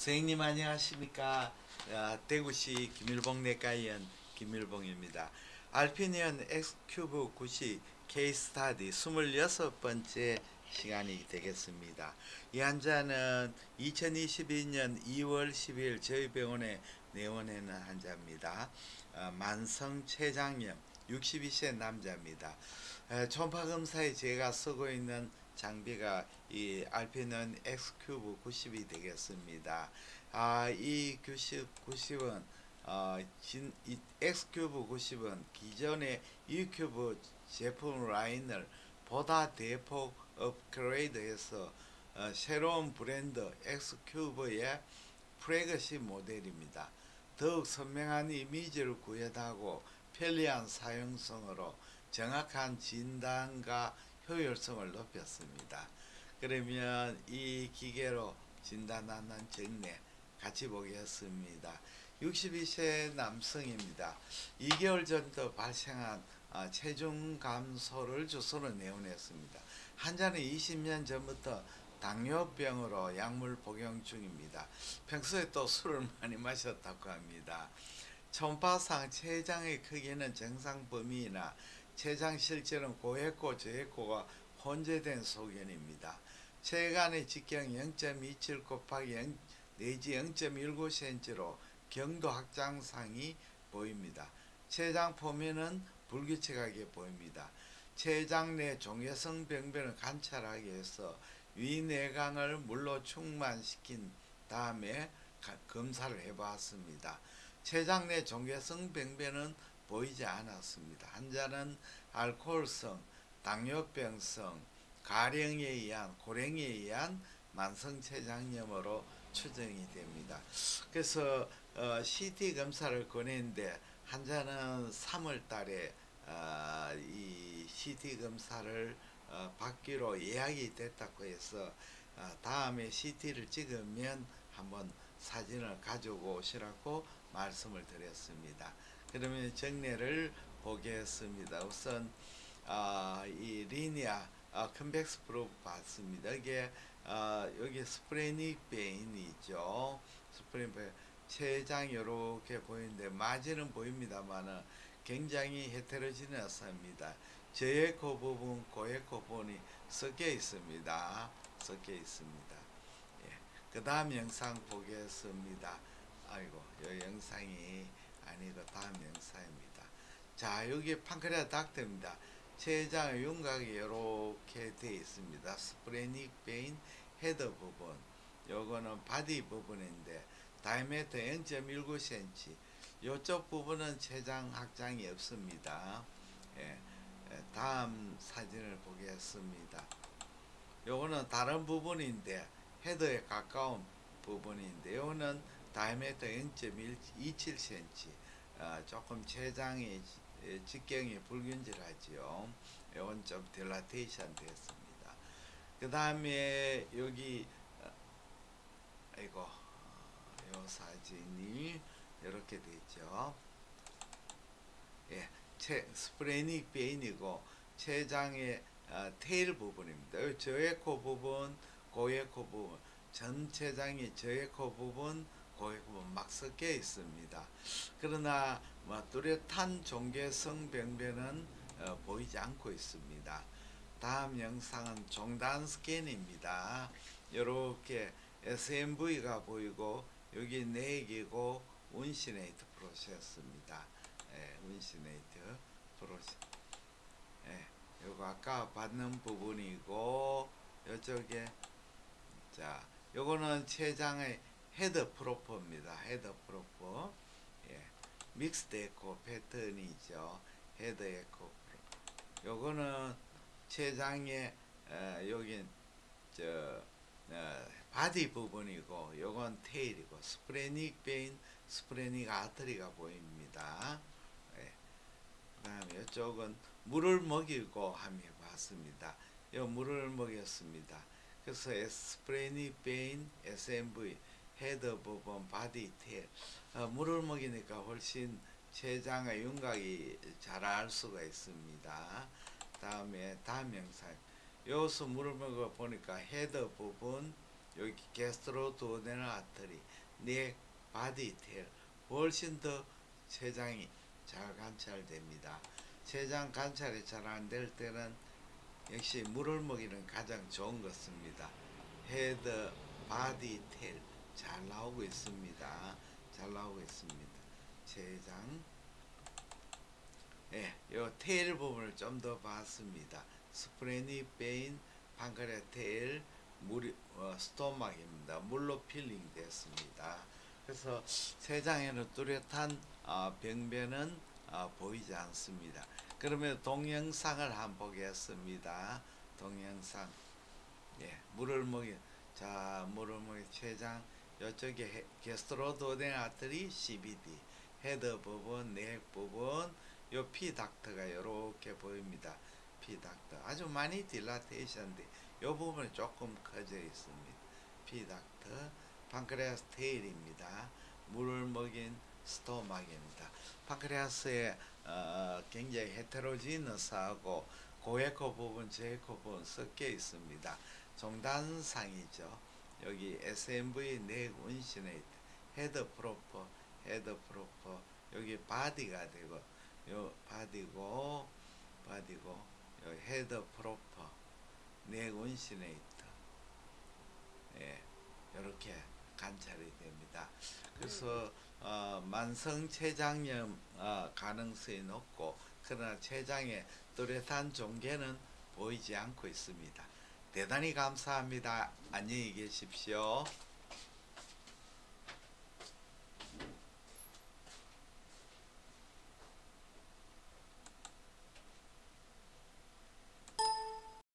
선생님 안녕하십니까? 대구시 김일봉 내과의원 김일봉입니다. 알피니언 X큐브 9시 케이스스타디 26번째 시간이 되겠습니다. 이 환자는 2022년 2월 10일 저희 병원에 내원하는 환자입니다. 만성 췌장염 62세 남자입니다. 초음파 검사에 제가 쓰고 있는 장비가 이 알피는 X큐브 90이 되겠습니다. 이 90은 이 X큐브 90은 기존의 U큐브 제품 라인을 보다 대폭 업그레이드해서 새로운 브랜드 X큐브의 프레그시 모델입니다. 더욱 선명한 이미지를 구현하고 편리한 사용성으로 정확한 진단과 효율성을 높였습니다. 그러면 이 기계로 진단하는 정례 같이 보겠습니다. 62세 남성입니다. 2개월 전부터 발생한 체중 감소를 주소로 내원했습니다. 환자는 20년 전부터 당뇨병으로 약물 복용 중입니다. 평소에 또 술을 많이 마셨다고 합니다. 초음파상 췌장의 크기는 정상 범위이나 췌장 실제는 고했고 저했고가 혼재된 소견입니다. 췌간의 직경 0.27 곱하기 0 내지 0.19cm로 경도 확장상이 보입니다. 췌장 표면은 불규칙하게 보입니다. 췌장 내 종괴성 병변을 관찰하기 위해서 위내강을 물로 충만시킨 다음에 검사를 해봤습니다. 췌장 내 종괴성 병변은 보이지 않았습니다. 환자는 알코올성, 당뇨병성, 가령에 의한 고령에 의한 만성췌장염으로 추정이 됩니다. 그래서 CT 검사를 권했는데 환자는 3월 달에 이 CT 검사를 받기로 예약이 됐다고 해서 다음에 CT를 찍으면 한번 사진을 가지고 오시라고 말씀을 드렸습니다. 그러면 정례를 보겠습니다. 우선 이 리니아 컨벡스 프로브 봤습니다. 이게 여기 스프레닉 베인이 있죠. 스프레닉 베인 췌장이 이렇게 보이는데 마진은 보입니다만은 굉장히 헤테로지너스합니다. 저에코 부분, 고에코 부분이 섞여 있습니다. 섞여 있습니다. 예. 그 다음 영상 보겠습니다. 아이고, 이 영상이 아니고 다음 영상입니다. 자, 여기 판크레아 닥터입니다. 췌장의 윤곽이 이렇게 되어 있습니다. 스프레닉 베인 헤더 부분, 요거는 바디 부분인데 다이아미터 0.19cm. 요쪽 부분은 췌장 확장이 없습니다. 예, 다음 사진을 보겠습니다. 요거는 다른 부분인데 헤더에 가까운 부분인데 요거는 다이아미터 0.27cm. 조금 췌장의 직경이 불균질하지요. 요건 좀 딜라테이션 됐습니다. 그 다음에 여기 아이고 요 사진이 이렇게 되죠. 예, 스프레닉 베인이고 췌장의 테일 부분입니다. 저에코 부분, 고에코 부분, 전췌장이 저에코 부분, 고에코 부분 막 섞여 있습니다. 그러나 뚜렷한 종괴성 병변은 보이지 않고 있습니다. 다음 영상은 종단 스캔입니다. 이렇게 SMV가 보이고 여기 내기고 운시네이트 프로세스입니다. 운시네이트 프로세스. 요거 아까 받는 부분이고 이쪽에 자 요거는 췌장의 헤드 프로퍼입니다. 헤드 프로퍼. 믹스드 에코 패턴이죠. 헤드 에코. 요거는 췌장의 여기 바디 부분이고 요건 테일이고 스프레닉 베인, 스프레닉 아터리가 보입니다. 그 다음에 이쪽은 물을 먹이고 함에 봤습니다. 요 물을 먹였습니다. 그래서 스프레닉 베인, SMV, 헤드 부분, 바디, 테일 물을 먹이니까 훨씬 췌장의 윤곽이 잘 알 수가 있습니다. 다음에 다음 영상 요수 물을 먹어 보니까 헤드 부분, 여기 게스트로두오데널 아터리, 넥, 바디, 테일 훨씬 더 췌장이 잘 관찰됩니다. 췌장 관찰이 잘 안 될 때는 역시 물을 먹이는 가장 좋은 것입니다. 헤드, 바디, 테일 잘 나오고 있습니다. 잘 나오고 있습니다. 췌장, 예, 요 테일 부분을 좀 더 봤습니다. 스프레닉 베인, 판크레아 테일, 스토막입니다. 물로 필링 됐습니다. 그래서 췌장에는 뚜렷한 병변은 보이지 않습니다. 그러면 동영상을 한번 보겠습니다. 동영상. 예, 물을 먹이, 자, 물을 먹이 췌장, 이쪽에 게스트로두오데널 아터리 CBD, 헤드 부분, 넥 부분, 요 P닥터가 이렇게 보입니다. P닥터 아주 많이 딜라테이션 돼. 요 부분은 조금 커져 있습니다. P닥터, 판크레아스 테일입니다. 물을 먹인 스토막입니다. 판크레아스에 굉장히 헤테로지너스하고 고에코 부분, 저에코 부분 섞여 있습니다. 종단상이죠. 여기 SMV 넥 운시네이트, 헤드 프로퍼, 여기 바디가 되고, 요 바디고, 요 헤드 프로퍼, 넥 운시네이트, 예, 이렇게 관찰이 됩니다. 그래서 만성 췌장염 가능성이 높고, 그러나 췌장의 뚜렷한 종괴는 보이지 않고 있습니다. 대단히 감사합니다. 안녕히 계십시오.